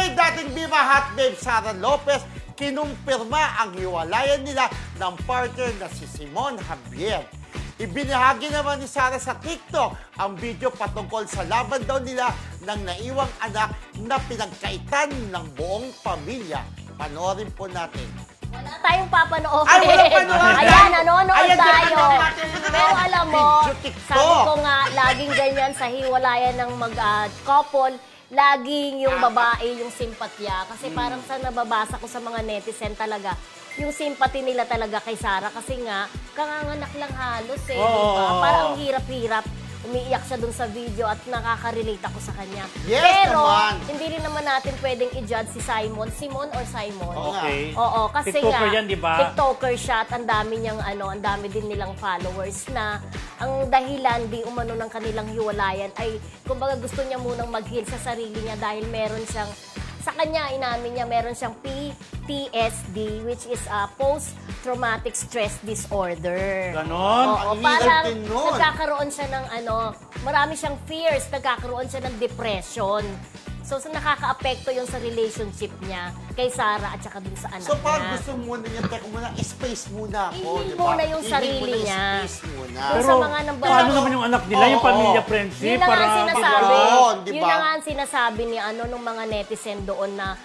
kay dating Viva Hot Babe Sara Lopez, kinumpirma ang hiwalayan nila ng partner na si Simon Javier. Ibinahagi naman ni Sara sa TikTok ang video patungkol sa laban daw nila ng naiwang anak na pinagkaitan ng buong pamilya. Panoorin po natin. Wala tayong papanoorin. Ay, walang panoorin! Ayan, nanonood tayo. Natin. Pero alam mo, Video TikTok. sabi ko nga, laging ganyan sa hiwalayan ng couple, laging yung babae, yung simpatya. Kasi parang sa nababasa ko sa mga netizen talaga, yung sympathy nila talaga kay Sara. Kasi nga, kanganganak lang halos eh. Diba? Parang ang hirap-hirap. Umiiyak siya dun sa video at nakaka-relate ako sa kanya. Yes, pero, naman. hindi rin naman natin pwedeng i-judge si Simon. Simon or Simon? Okay. Oo, kasi TikToker nga, yan, di ba? TikToker siya at ang dami niyang ang dami din nilang followers na ang dahilan di umano ng kanilang hiwalayan ay kumbaga gusto niya munang mag-heal sa sarili niya dahil meron siyang sa kanya, inamin niya, meron siyang PTSD, which is post-traumatic stress disorder. Ganon? Oo, Ang parang hirap din nun. nagkakaroon siya ng marami siyang fears, nagkakaroon siya ng depression. So, nakaka-apekto yun sa relationship niya kay Sara at saka dun sa anak So, niya. parang gusto muna niya, teka muna, space muna ako. I-heal diba? muna yung I-heal sarili muna yung niya. Space muna. Pero, Pero sa mga paano naman yung anak nila, yung pamilya friendship? Yun na nga ang sinasabi. Diba? Yun na nga ang sinasabi ni nung mga netizen doon na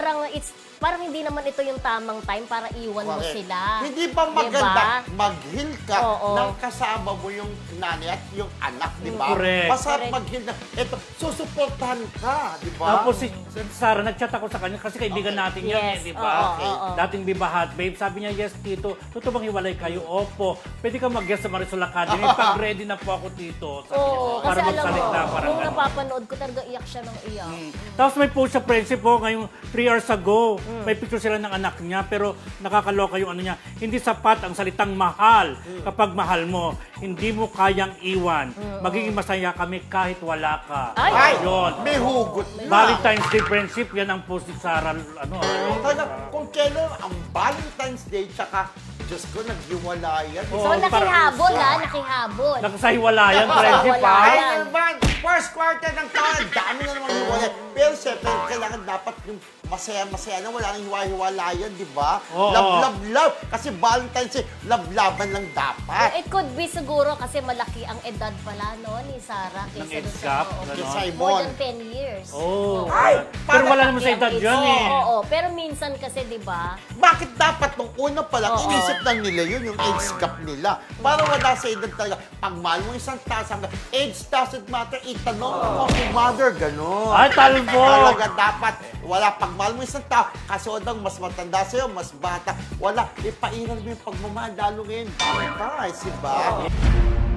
parang hindi naman ito yung tamang time para iwan mo Correct. sila. Hindi ba maganda mag-heal ka nang kasama mo yung nanay at yung anak, di ba? Correct. Masarap mag-heal na. Ito, susuportahan ka, di ba? Tapos si Sara, nag-chat ako sa kanya kasi kaibigan natin yan, Yes. di ba? Oo. Dating Viva Hot Babe, sabi niya, yes, Tito, totoo bang hiwalay kayo? Opo. Pwede ka mag-guest sa Marisol Academy. Pag-ready na po ako, Tito. Sabi niya, Oo, kasi para alam mo, magsalita, parang nung gano'n. napapanood ko talaga iyak siya ng iyak. Tapos may post sa friendship po, ngayong 3 hours ago, may picture sila ng anak niya, pero nakakaloka yung ano niya. Hindi sapat ang salitang mahal kapag mahal mo. Hindi mo kayang iwan. Magiging masaya kami kahit wala ka. Ay! Yun. May hugot na. Valentine's Day friendship, yan ang post ni Sara. Talaga, kung kailan ang Valentine's Day, tsaka, Diyos ko, naghiwalayan. So, nakihabol nakihabol. Nakasahiwalayan friendship, ha? Ay, naman, first quarter ng taon, dami na namang hiwalayan. Pero siyempre, kailangan dapat yung masaya-masaya na, wala nang hiwa-hiwalayan, di ba? Oo. Love. Kasi Valentine's Day, love-laban lang dapat. It could be siguro kasi malaki ang edad pala ni Sara Ng kaysa age dun sa gap, oo, Kay Ganon. Simon. more than 10 years. Oh. Ay, Pero wala parang naman sa edad yan eh. Oo, pero minsan kasi 'di ba? Bakit dapat nung una pa lang, Oo. inisip lang nila yun, yung age gap nila. Para wala sa edad talaga. Pag mahal mo isang taas, age doesn't matter, itanong mo kung mother, gano'n. Ay, talbo! Talaga dapat, wala pag mahal mo isang tao, kasi odang mas matanda sa'yo, mas bata, wala, ipairal mo yung pagmamahal, lalo ngayon, bata, di ba?